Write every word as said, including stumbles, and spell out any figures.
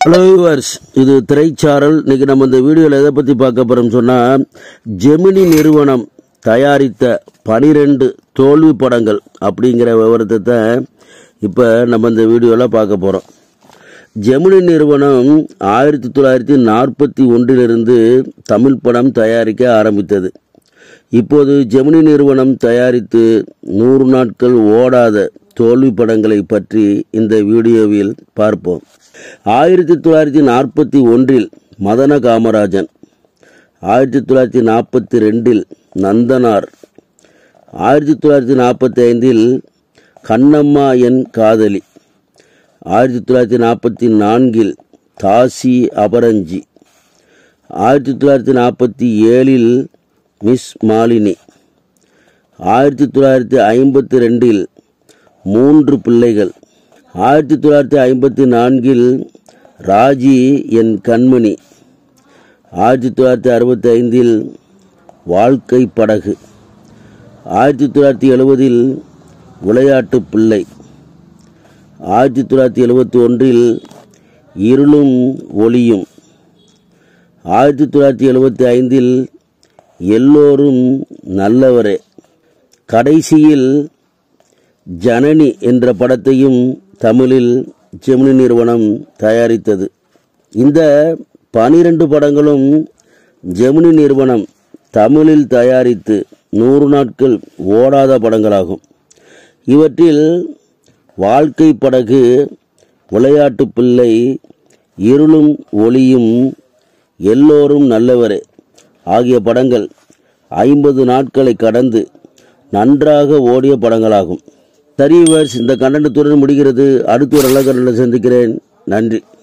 Hello viewers, இது திரைச்சாரல். இன்னைக்கு நம்ம இந்த வீடியோவில் எதை பற்றி பார்க்க போகிறோம்னு சொன்னால், ஜெமினி நிறுவனம் தயாரித்த பனிரெண்டு தோல்வி படங்கள் அப்படிங்கிற விவரத்தை தான் இப்போ நம்ம இந்த வீடியோவில் பார்க்க போகிறோம். ஜெமினி நிறுவனம் ஆயிரத்தி தொள்ளாயிரத்தி நாற்பத்தி ஒன்றிலிருந்து தமிழ் படம் தயாரிக்க ஆரம்பித்தது. இப்போது ஜெமினி நிறுவனம் தயாரித்து நூறு நாட்கள் ஓடாத தோல்வி படங்களை பற்றி இந்த வீடியோவில் பார்ப்போம். ஆயிரத்தி தொள்ளாயிரத்தி நாற்பத்தி ஒன்றில் மதன காமராஜன், ஆயிரத்தி தொள்ளாயிரத்தி நாற்பத்தி ரெண்டில் நந்தனார், ஆயிரத்தி தொள்ளாயிரத்தி நாற்பத்தி ஐந்தில் கண்ணம்மா என் காதலி, ஆயிரத்தி தொள்ளாயிரத்தி நாற்பத்தி நான்கில் தாசி அபரஞ்சி, ஆயிரத்தி தொள்ளாயிரத்தி நாற்பத்தி ஏழில் மிஸ் மாலினி, ஆயிரத்தி தொள்ளாயிரத்தி ஐம்பத்தி ரெண்டில் மூன்று பிள்ளைகள், ஆயிரத்தி தொள்ளாயிரத்தி ஐம்பத்தி நான்கில் ராஜி என் கண்மணி, ஆயிரத்தி தொள்ளாயிரத்தி அறுபத்தி ஐந்தில் வாழ்க்கை படகு, ஆயிரத்தி தொள்ளாயிரத்தி எழுபதில் விளையாட்டு பிள்ளை, ஆயிரத்தி தொள்ளாயிரத்தி எழுபத்தி ஒன்றில் இருளும் ஒளியும், ஆயிரத்தி தொள்ளாயிரத்தி எழுபத்தி ஐந்தில் எல்லோரும் நல்லவரே, கடைசியில் ஜனனி என்ற படத்தையும் தமிழில் ஜெமினி நிறுவனம் தயாரித்தது. இந்த பனிரெண்டு படங்களும் ஜெமினி நிறுவனம் தமிழில் தயாரித்து நூறு நாட்கள் ஓடாத படங்களாகும். இவற்றில் வாழ்க்கை படகு, விளையாட்டு பிள்ளை, இருளும் ஒளியும், எல்லோரும் நல்லவரே ஆகிய படங்கள் ஐம்பது நாட்களை கடந்து நன்றாக ஓடிய படங்களாகும். சரி வியூவர்ஸ், இந்த கண்டனத்துடன் முடிகிறது. அடுத்து ஒரு நல்ல கண்டனை சந்திக்கிறேன். நன்றி.